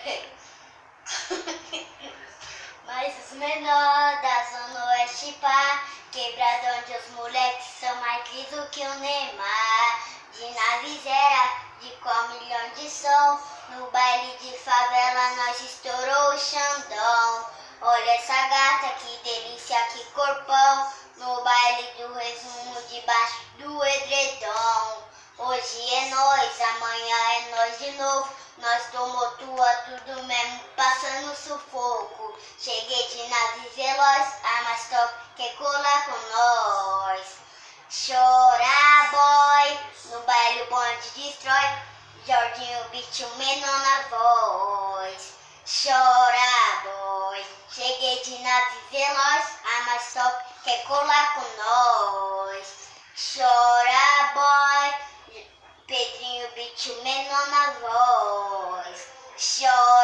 Mas os menores da Zona Oeste pá, quebrada onde os moleques são mais lisos que o Neymar. De navizeira, de com milhão de som, no baile de favela nós estourou o Xandão. Olha essa gata, que delícia, que corpão, no baile do resumo debaixo do edredom. Hoje é nós, amanhã é nós de novo, nós tomou tua tudo mesmo, passando sufoco. Cheguei de nave veloz, a mais top quer colar com nós. Chora boy, no baile o bonde destrói, Jordinho Beat o menor na voz. Chora boy, cheguei de nave veloz, a mais top quer colar com nós. Chora boy, Pedrinho Beat o menor na voz. Chora